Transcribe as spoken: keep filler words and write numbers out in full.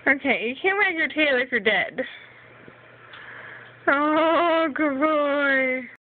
Okay, you can't wag your tail if you're dead. Oh, good boy.